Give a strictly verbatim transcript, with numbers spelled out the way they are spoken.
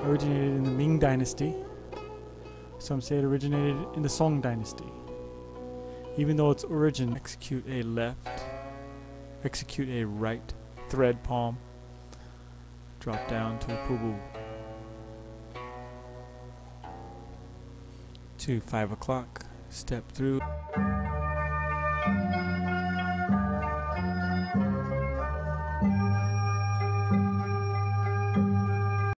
originated in the Ming Dynasty. Some say it originated in the Song Dynasty. Even though its origin, execute a left, execute a right thread palm, drop down to a pubu. To five o'clock, step through.